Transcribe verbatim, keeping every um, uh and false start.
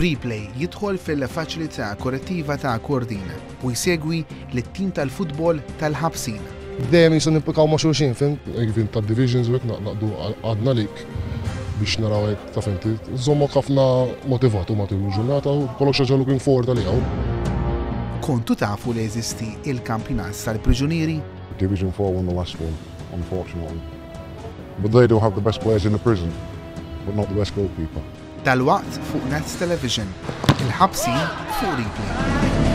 Replay jidħol fil-faċilità korrettiva ta' Kordina u jsegwi l-tim tal-futbol tal-ħabsin. Dejjem jisu nippikaw ma' xulxin, fim, għivin ta' divisions u naqdu għadna lik biex naraw hekk ta' fenti. Żommok ħafna motivatu matul il-ġurnata u kollok xi ħaġa looking forward għaliha. Kontu tafu li jeżisti il-kampjonat tal-priġunieri? Division four won the last one, unfortunately. But they do have the best players in the prison, but not the best goalkeeper. Dal-waqt fuq Nats Television, il-ħabsin fuq Replay.